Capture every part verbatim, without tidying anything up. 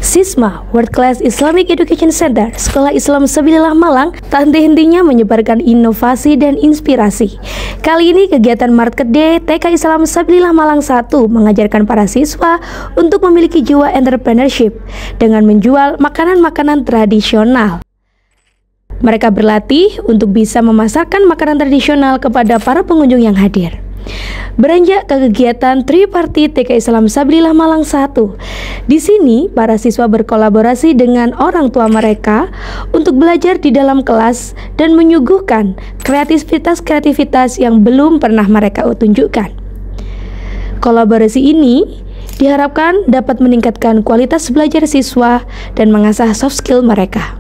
Sisma World Class Islamic Education Center Sekolah Islam Sabilillah Malang tak henti-hentinya menyebarkan inovasi dan inspirasi. Kali ini kegiatan Market Day T K Islam Sabilillah Malang satu mengajarkan para siswa untuk memiliki jiwa entrepreneurship dengan menjual makanan-makanan tradisional. Mereka berlatih untuk bisa memasarkan makanan tradisional kepada para pengunjung yang hadir. Beranjak ke kegiatan Tripartit T K Islam Sabilillah Malang satu. Di sini, para siswa berkolaborasi dengan orang tua mereka untuk belajar di dalam kelas dan menyuguhkan kreativitas-kreativitas yang belum pernah mereka tunjukkan. Kolaborasi ini diharapkan dapat meningkatkan kualitas belajar siswa dan mengasah soft skill mereka.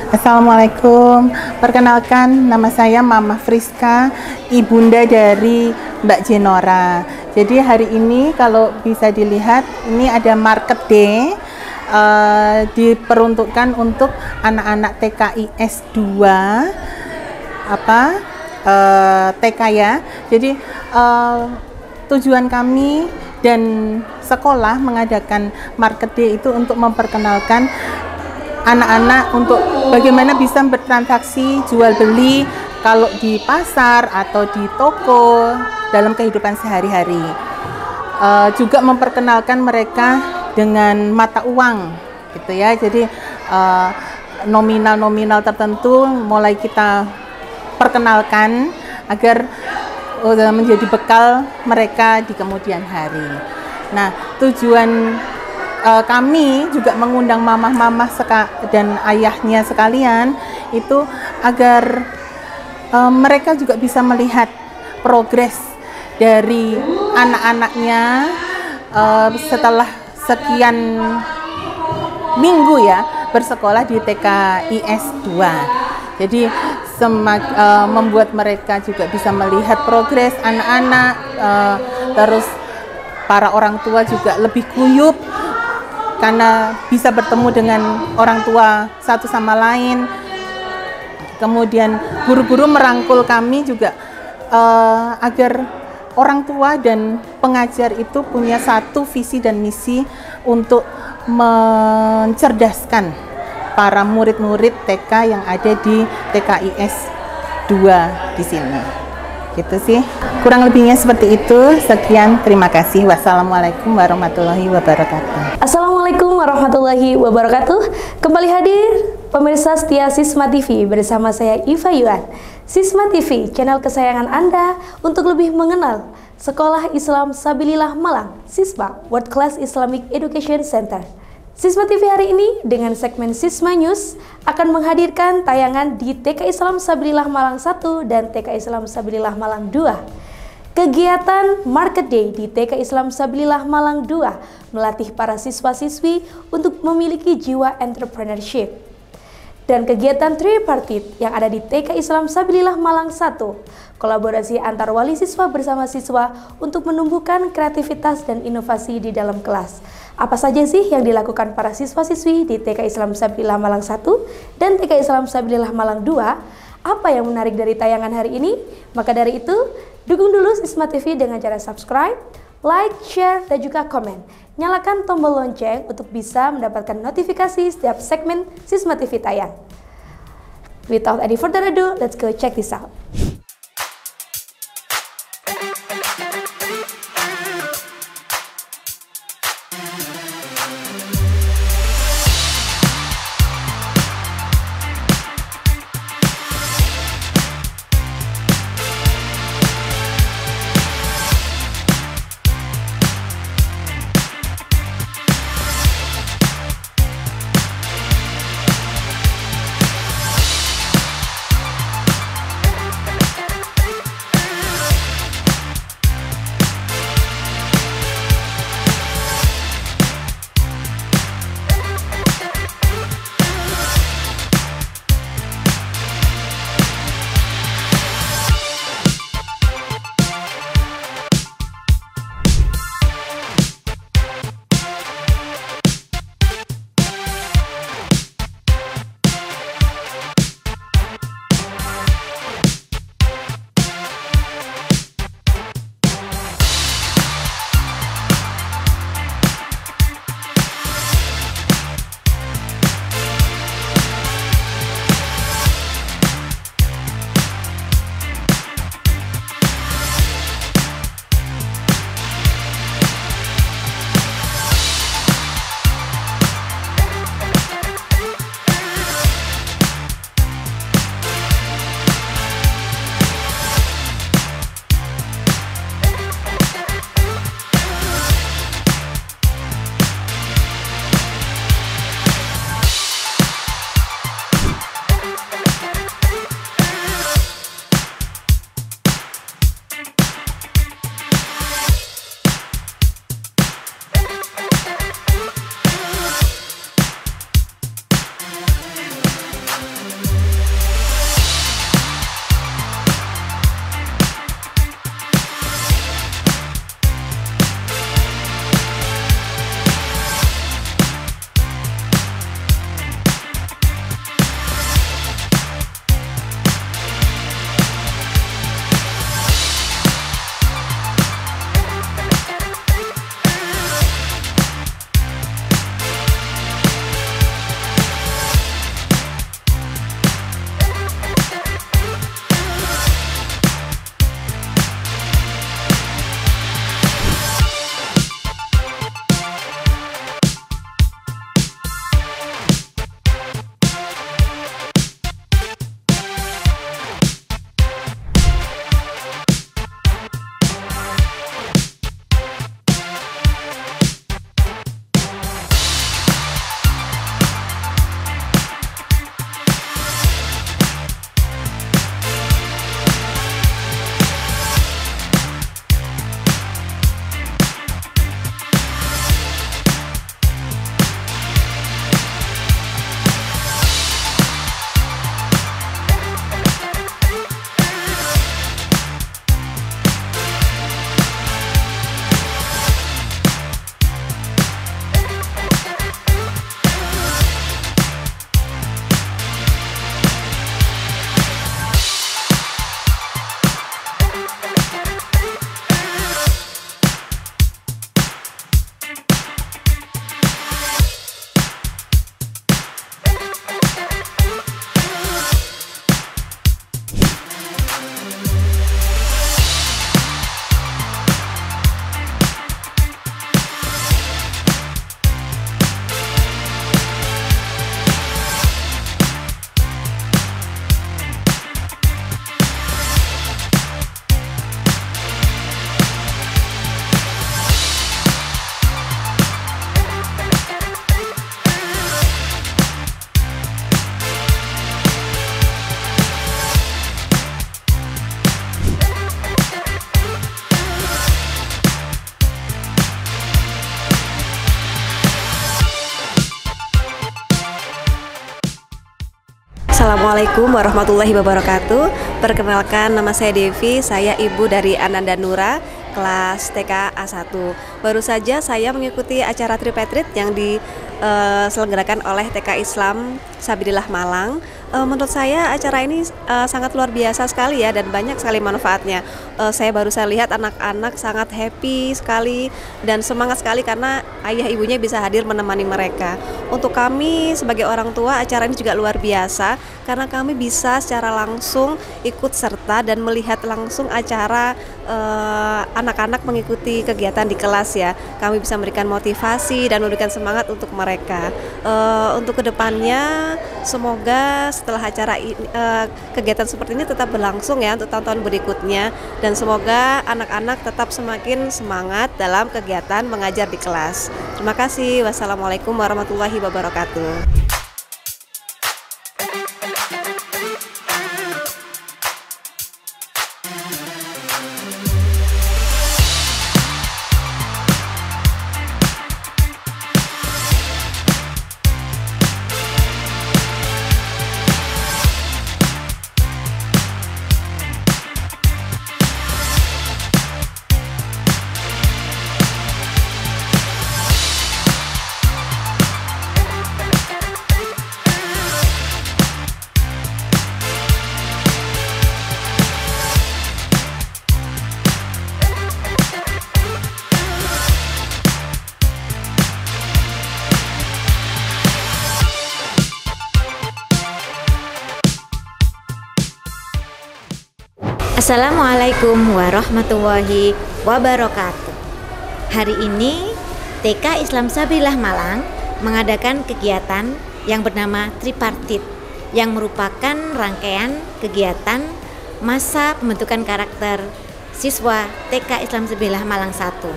Assalamualaikum, perkenalkan nama saya Mama Friska, ibunda dari Mbak Jenora. Jadi hari ini kalau bisa dilihat, ini ada market day, uh, diperuntukkan untuk anak-anak T K I S dua, apa, uh, T K ya. Jadi uh, tujuan kami dan sekolah mengadakan market day itu untuk memperkenalkan anak-anak untuk bagaimana bisa bertransaksi jual beli kalau di pasar atau di toko dalam kehidupan sehari-hari. Uh, juga memperkenalkan mereka dengan mata uang, gitu ya. Jadi uh, nominal-nominal tertentu mulai kita perkenalkan agar uh, menjadi bekal mereka di kemudian hari. Nah, tujuan Uh, kami juga mengundang mamah-mamah dan ayahnya sekalian itu agar uh, mereka juga bisa melihat progres dari anak-anaknya uh, setelah sekian minggu ya bersekolah di T K I S dua. Jadi semak, uh, membuat mereka juga bisa melihat progres anak-anak, uh, terus para orang tua juga lebih guyup karena bisa bertemu dengan orang tua satu sama lain. Kemudian guru-guru merangkul kami juga uh, agar orang tua dan pengajar itu punya satu visi dan misi untuk mencerdaskan para murid-murid T K yang ada di T K I S dua di sini. Gitu sih, kurang lebihnya seperti itu. Sekian, terima kasih. Wassalamualaikum warahmatullahi wabarakatuh. Assalamualaikum warahmatullahi wabarakatuh. Kembali hadir pemirsa setia Sisma T V bersama saya Iva Yuan. Sisma T V, channel kesayangan Anda untuk lebih mengenal Sekolah Islam Sabilillah Malang, Sisma World Class Islamic Education Center. Sisma T V hari ini dengan segmen Sisma News akan menghadirkan tayangan di T K Islam Sabilillah Malang satu dan T K Islam Sabilillah Malang dua. Kegiatan Market Day di T K Islam Sabilillah Malang dua melatih para siswa-siswi untuk memiliki jiwa entrepreneurship. Dan kegiatan tripartite yang ada di T K Islam Sabilillah Malang satu, kolaborasi antar wali siswa bersama siswa untuk menumbuhkan kreativitas dan inovasi di dalam kelas. Apa saja sih yang dilakukan para siswa-siswi di T K Islam Sabilillah Malang satu dan T K Islam Sabilillah Malang dua? Apa yang menarik dari tayangan hari ini? Maka dari itu, dukung dulu Sisma T V dengan cara subscribe, like, share, dan juga komen. Nyalakan tombol lonceng untuk bisa mendapatkan notifikasi setiap segmen Sisma T V tayang. Without any further ado, let's go check this out. Assalamualaikum warahmatullahi wabarakatuh. Perkenalkan, nama saya Devi, saya ibu dari Ananda Nura, kelas T K A satu. Baru saja saya mengikuti acara Tripetrit yang diselenggarakan oleh T K Islam Sabilillah Malang. Uh, menurut saya acara ini uh, sangat luar biasa sekali ya, dan banyak sekali manfaatnya. Uh, saya baru saya lihat anak-anak sangat happy sekali dan semangat sekali karena ayah ibunya bisa hadir menemani mereka. Untuk kami sebagai orang tua, acara ini juga luar biasa karena kami bisa secara langsung ikut serta dan melihat langsung acara uh, anak-anak mengikuti kegiatan di kelas ya. Kami bisa memberikan motivasi dan memberikan semangat untuk mereka. Uh, untuk kedepannya semoga setelah acara ini, uh, kegiatan seperti ini tetap berlangsung ya untuk tahun-tahun berikutnya, dan semoga anak-anak tetap semakin semangat dalam kegiatan mengajar di kelas. Terima kasih. Wassalamualaikum warahmatullahi wabarakatuh. Assalamualaikum warahmatullahi wabarakatuh. Hari ini T K Islam Sabilillah Malang mengadakan kegiatan yang bernama Tripartit, yang merupakan rangkaian kegiatan masa pembentukan karakter siswa T K Islam Sabilillah Malang satu.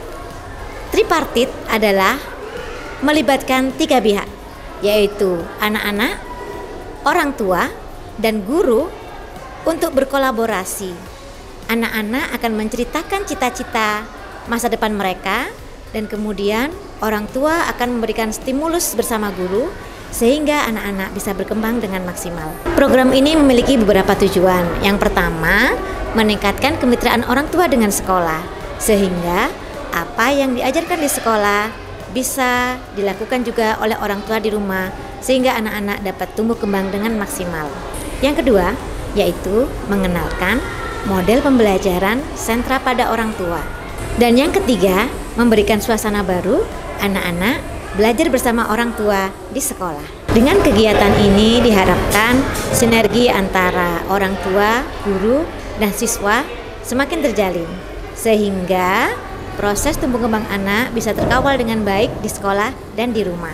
Tripartit adalah melibatkan tiga pihak, yaitu anak-anak, orang tua, dan guru, untuk berkolaborasi. Anak-anak akan menceritakan cita-cita masa depan mereka, dan kemudian orang tua akan memberikan stimulus bersama guru sehingga anak-anak bisa berkembang dengan maksimal. Program ini memiliki beberapa tujuan. Yang pertama, meningkatkan kemitraan orang tua dengan sekolah, sehingga apa yang diajarkan di sekolah bisa dilakukan juga oleh orang tua di rumah, sehingga anak-anak dapat tumbuh kembang dengan maksimal. Yang kedua, yaitu mengenalkan model pembelajaran sentra pada orang tua. Dan yang ketiga, memberikan suasana baru, anak-anak belajar bersama orang tua di sekolah. Dengan kegiatan ini diharapkan sinergi antara orang tua, guru, dan siswa semakin terjalin, sehingga proses tumbuh kembang anak bisa terkawal dengan baik di sekolah dan di rumah.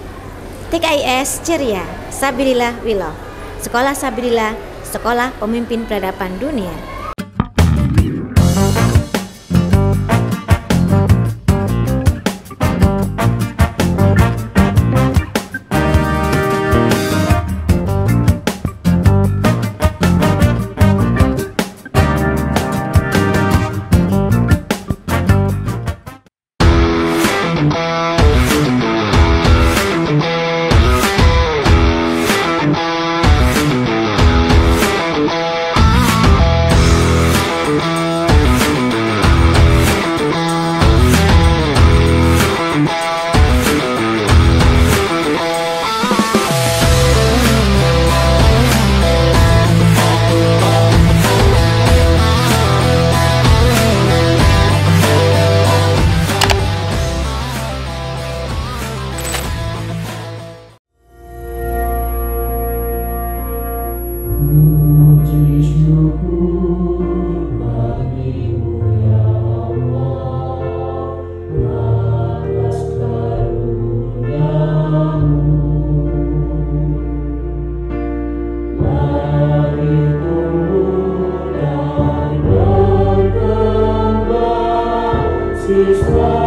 T K I S Ceria Sabilillah Willow, Sekolah Sabilillah, Sekolah Pemimpin Peradaban Dunia. Siswa